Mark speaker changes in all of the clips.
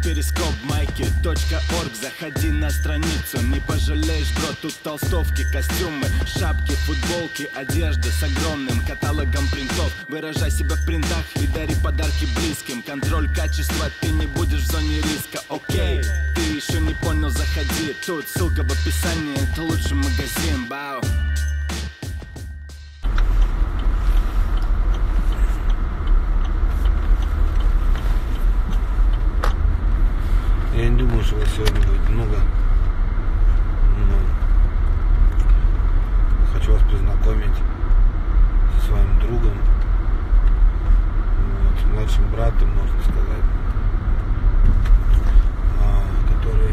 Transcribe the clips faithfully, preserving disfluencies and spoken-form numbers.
Speaker 1: перископ майки точка орг. Заходи на страницу, не пожалеешь, бро. Тут толстовки, костюмы, шапки, футболки, одежда с огромным каталогом принтов. Выражай себя в принтах и дари подарки близким. Контроль качества, ты не будешь в зоне риска. Окей, ты еще не понял, заходи. Тут ссылка в описании, это лучший магазин. Бау.
Speaker 2: Я не думаю, что вас сегодня будет много. Но хочу вас познакомить со своим другом, вот, младшим братом, можно сказать, который,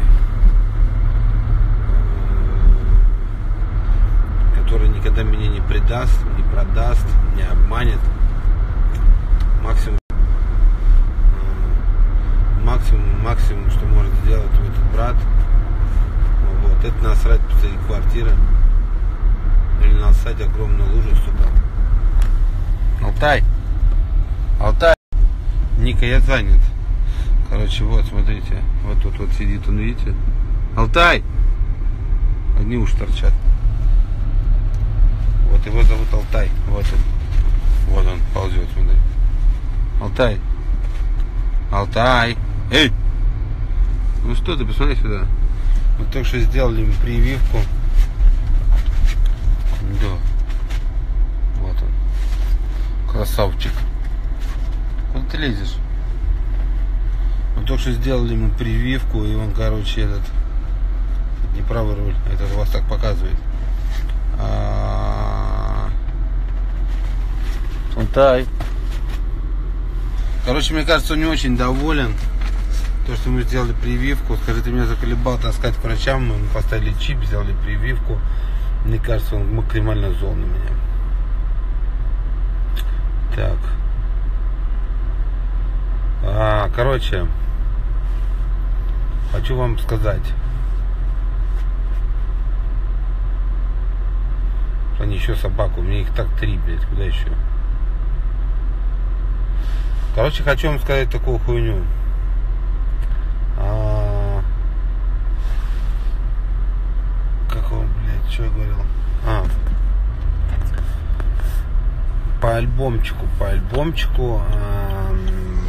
Speaker 2: который никогда меня не предаст, не продаст, не обманет. Максимум Максимум, максимум, что может сделать этот брат, вот, это насрать посреди квартиры или насрать огромную лужу, сука. Алтай! Алтай! Ника, я занят. Короче, вот, смотрите, вот тут вот сидит он, видите? Алтай! Одни уши торчат. Вот его зовут Алтай. Вот он. Вот он ползет, смотри. Алтай! Алтай! Эй! Ну что ты, посмотри сюда. Мы только что сделали ему прививку. Да. Вот он. Красавчик. Куда ты лезешь? Мы только что сделали ему прививку, и он, короче, этот... Не правый руль, этот вас так показывает. А... Алтай. Короче, мне кажется, он не очень доволен. То, что мы сделали прививку. Скажи, ты меня заколебал таскать к врачам. Мы поставили чип, сделали прививку. Мне кажется, он максимально зол на меня. Так. А, короче. Хочу вам сказать. Они еще собаку. У меня их так три, блядь. Куда еще? Короче, хочу вам сказать такую хуйню. А... Как он, блядь, что я говорил? А. По альбомчику, по альбомчику. А...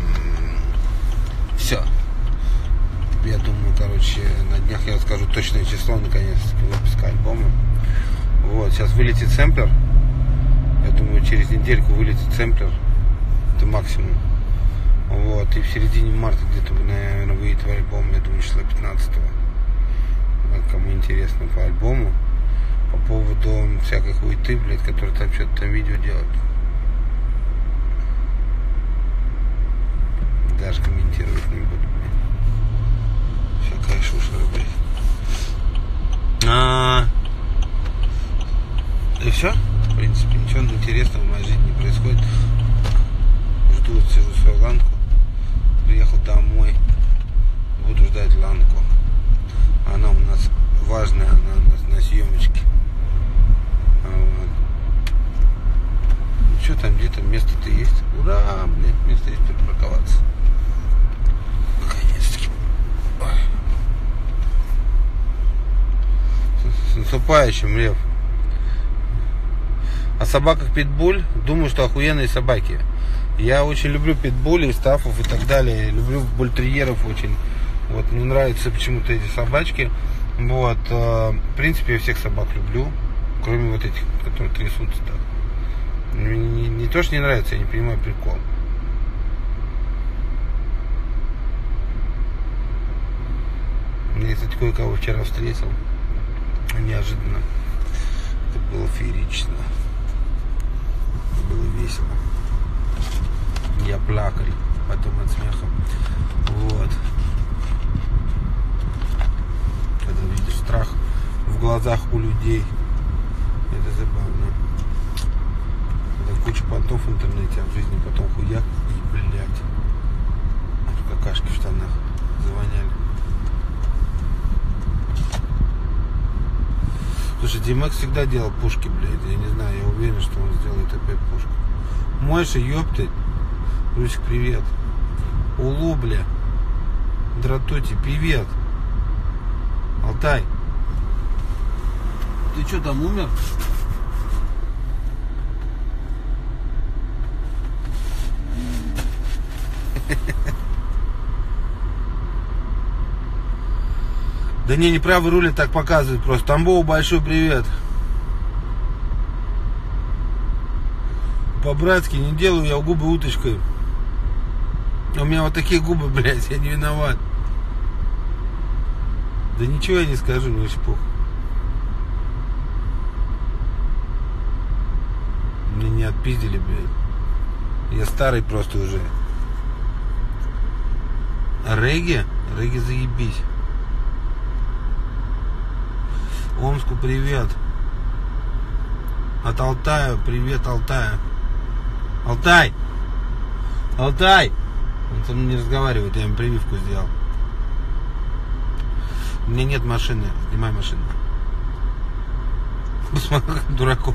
Speaker 2: Все. Я думаю, короче, на днях я расскажу точное число, наконец-таки, выпуска альбома. Вот, сейчас вылетит сэмплер. Я думаю, через недельку вылетит сэмплер. Это максимум. Вот, и в середине марта где-то, наверное, выйдет альбом, я думаю, числа пятнадцатого. Кому интересно по альбому. По поводу всякой хуйты, блядь, которые там что-то там видео делают. Даже комментировать не буду, блядь. Всякая шушера, блядь. А... И все? В принципе, ничего интересного в моей жизни не происходит. Жду, сижу свою ланку. Приехал домой. Буду ждать ланку. Она у нас важная, она у нас на съемочке. А вот. Ну что там, где-то место-то есть? Ура, блядь, место есть припарковаться. Наконец-таки. С наступающим, Лев. О собаках питбуль. Думаю, что охуенные собаки. Я очень люблю питбулей, стафов и так далее. Люблю бультерьеров очень. Вот, мне нравятся почему-то эти собачки. Вот, э, в принципе, я всех собак люблю. Кроме вот этих, которые трясутся так. Мне не, не то, что не нравится, я не понимаю прикол. Я, кстати, кое-кого вчера встретил. Неожиданно. Это было феерично. Было весело. Я плакал потом от смеха. Вот. Когда видишь страх в глазах у людей, это забавно. Когда куча понтов в интернете, а в жизни потом хуяк и, блядь, какашки в штанах завоняли. Слушай, Димэкс всегда делал пушки, блядь. Я не знаю, я уверен, что он сделает опять пушку. Мойша, ёптать. Русик, привет. Улу, бля. Дратути, привет. Алтай. Ты что, там умер? Да не, не правый руль так показывает просто. Тамбову большой привет. По-братски не делаю я губы уточкой. У меня вот такие губы, блядь, я не виноват. Да ничего я не скажу, мне очень плохо. Меня не отпиздили, блядь. Я старый просто уже. Регги? Регги заебись. Омску привет. От Алтая, привет Алтая. Алтай! Алтай! Он со мной не разговаривает, я ему прививку сделал. У меня нет машины, снимай машину. Посмотри, как дураков.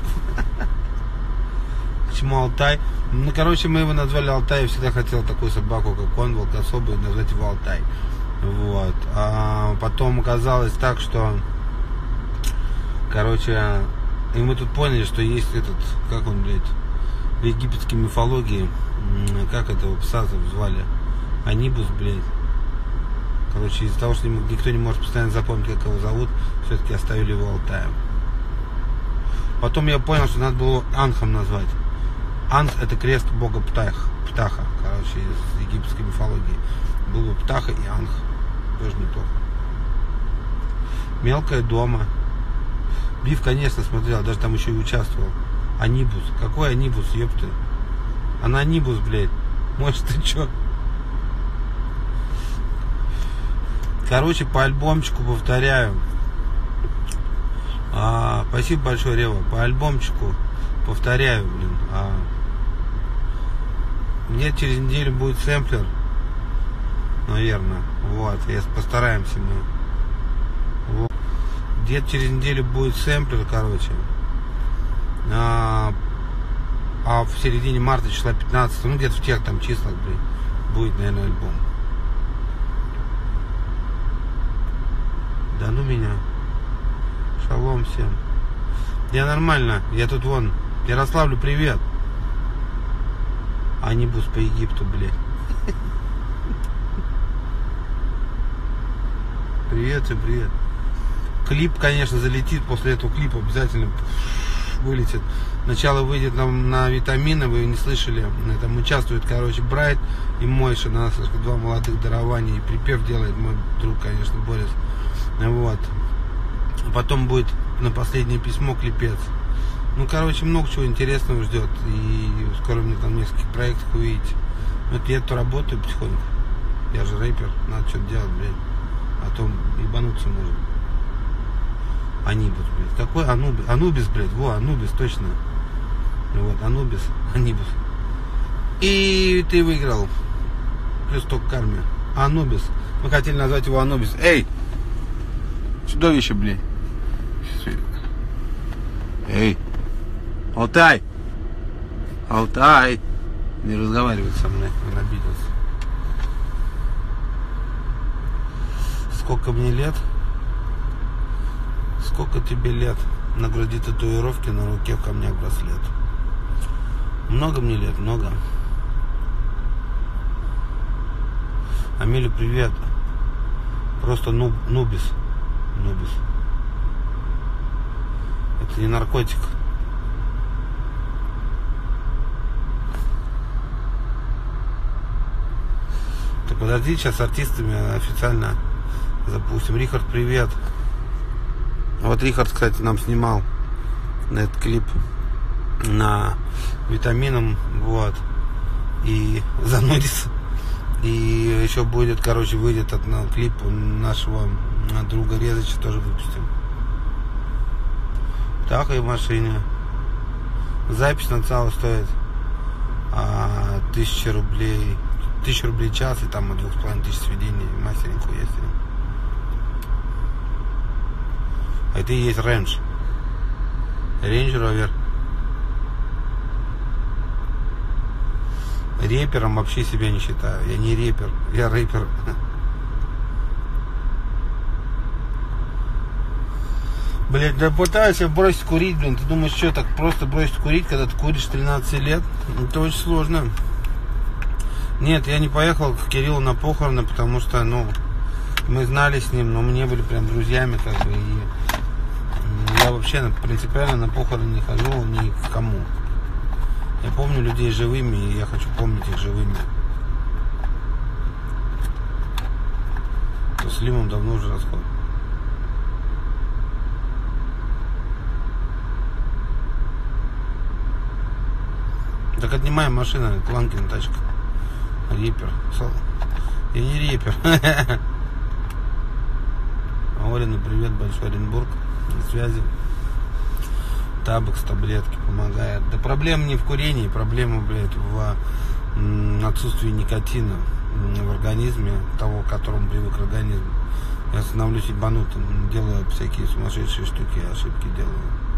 Speaker 2: Почему Алтай? Ну, короче, мы его назвали Алтай. Я всегда хотел такую собаку, как он, волкособую, назвать его Алтай. Вот. А потом оказалось так, что... Короче, и мы тут поняли, что есть этот... Как он, блядь? В египетской мифологии... Как этого пса звали? Анибус, блядь. Короче, из-за того, что никто не может постоянно запомнить, как его зовут, все-таки оставили его Алтаем. Потом я понял, что надо было Анхом назвать. Анх — это крест бога Птах, Птаха, короче, из египетской мифологии. Был бы Птаха и Анх. Тоже неплохо. Мелкая дома. Биф, конечно, смотрел, даже там еще и участвовал. Анибус. Какой Анибус, ёпты? Ананибус, блядь. Может, ты чё? Короче, по альбомчику повторяю. А, спасибо большое, Рева. По альбомчику повторяю, блин. А, нет, через неделю будет сэмплер. Наверное. Вот. Я постараемся мы. Вот. Где-то через неделю будет сэмплер, короче. А, а в середине марта, числа пятнадцатого, ну где-то в тех там числах, блин, будет, наверное, альбом. Да ну меня. Шалом всем. Я нормально. Я тут вон. Ярославлю привет. Анибус по Египту, блядь. Привет всем, привет. Клип, конечно, залетит. После этого клипа обязательно вылетит. Сначала выйдет нам на Витамины, вы не слышали. Там участвует, короче, Брайт и Мойша. У нас два молодых дарования. И припев делает мой друг, конечно, Борис. Вот. Потом будет на последнее письмо клипец. Ну, короче, много чего интересного ждет. И скоро мне там нескольких проектов увидите. Вот я тут работаю потихоньку. Я же рэпер. Надо что-то делать, блядь. А то ебануться может. Анибус, блядь. Какой Анубис? Анубис, блядь. Во, Анубис, точно. Вот, Анубис, Анибус. И ты выиграл. Плюс сто к карме. Анубис. Мы хотели назвать его Анубис. Эй! Чудовище, блядь. Эй! Алтай! Алтай! Не разговаривает со мной, он обиделся. Сколько мне лет? Сколько тебе лет? На груди татуировки, на руке в камнях браслет. Много мне лет, много. Амилю, привет. Просто нуб, нубис. Нубис. Это не наркотик. Так подожди, сейчас с артистами официально запустим. Рихард, привет. Вот Рихард, кстати, нам снимал на этот клип на Витамином, вот. И занудис. И еще будет, короче, выйдет от на клип нашего друга Резача, тоже выпустим. Так и в машине. Запись на ЦАО стоит а, тысяча рублей. Тысяча рублей час, и там от двух с половиной тысяч сведений, мастеринг хуестеринг. А это и есть Range. Range Rover. Репером вообще себя не считаю. Я не репер, я рэпер. Блять, да пытаюсь я бросить курить, блин. Ты думаешь, что так просто бросить курить, когда ты куришь тринадцать лет? Это очень сложно. Нет, я не поехал к Кириллу на похороны, потому что, ну, мы знали с ним, но мы не были прям друзьями, как бы, и я вообще принципиально на похороны не хожу ни к кому. Я помню людей живыми, и я хочу помнить их живыми. С Лимом давно уже расход. Так отнимаем машину, Кланкина тачка. Рипер. Я не рипер. Олину привет большой, Оренбург. На связи. Табакс, таблетки помогает. Да проблема не в курении, проблема, блядь, в отсутствии никотина в организме, того, к которому привык организм. Я становлюсь ебанутым, делаю всякие сумасшедшие штуки, ошибки делаю.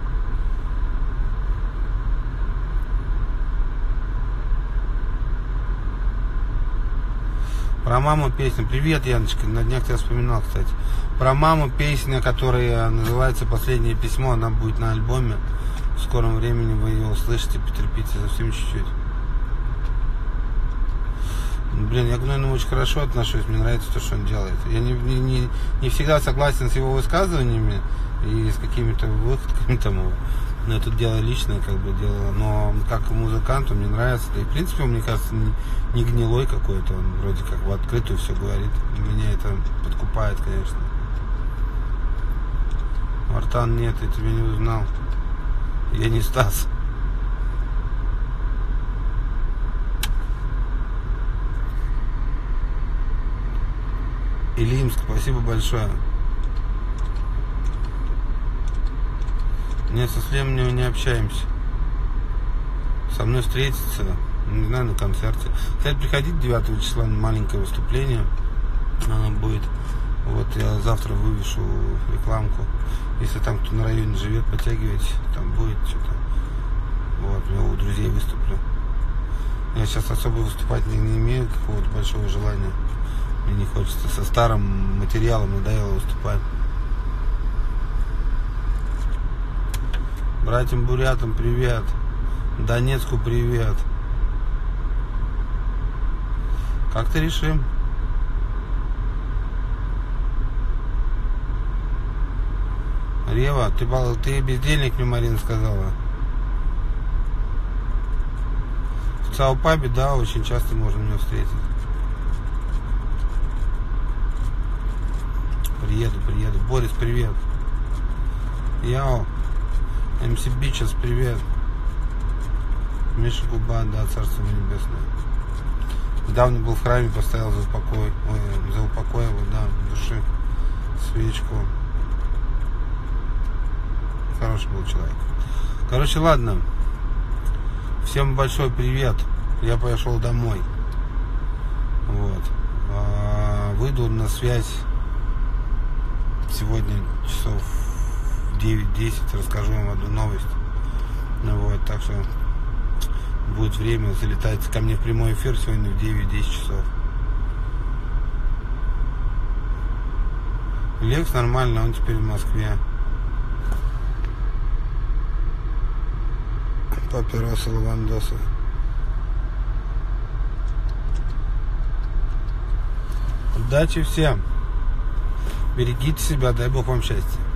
Speaker 2: Про маму песня. Привет, Яночка. На днях тебя вспоминал, кстати. Про маму песня, которая называется «Последнее письмо». Она будет на альбоме. В скором времени вы ее услышите. Потерпите совсем чуть-чуть. Блин, я к Гнойному очень хорошо отношусь. Мне нравится то, что он делает. Я не, не, не, не всегда согласен с его высказываниями и с какими-то выходками там его. Но это дело личное, как бы дело. Но как музыканту мне нравится. Да и в принципе, он, мне кажется, не, не гнилой какой-то. Он вроде как в открытую все говорит. Меня это подкупает, конечно. Артан, нет, я тебя не узнал. Я не Стас. Илимск, спасибо большое. Нет, со Слемом не общаемся. Со мной встретиться, не знаю, на концерте. Кстати, приходите девятого числа на маленькое выступление. Оно будет. Вот я завтра вывешу рекламку. Если там кто на районе живет, подтягивайте. Там будет что-то. Вот, я у друзей выступлю. Я сейчас особо выступать не, не имею какого-то большого желания. Мне не хочется. Со старым материалом надоело выступать. Братьям бурятам привет. Донецку привет. Как-то решим. Рева, ты, ты бездельник, мне Марина сказала. В Цаупабе, да, очень часто можно меня встретить. Приеду, приеду. Борис, привет. Яо. эм си Бичес, привет. Миша Губа, да, царство небесное. Недавно был в храме, поставил за упокой, ой, за упокой его, да, души, свечку. Хороший был человек. Короче, ладно. Всем большой привет. Я пошел домой. Вот. А, выйду на связь сегодня часов девять-десять, расскажу вам одну новость. Ну вот, так что будет время, залетайте ко мне в прямой эфир сегодня в девять-десять часов. Лекс нормально, он теперь в Москве. Папиросы лавандосы. Удачи всем. Берегите себя, дай Бог вам счастья.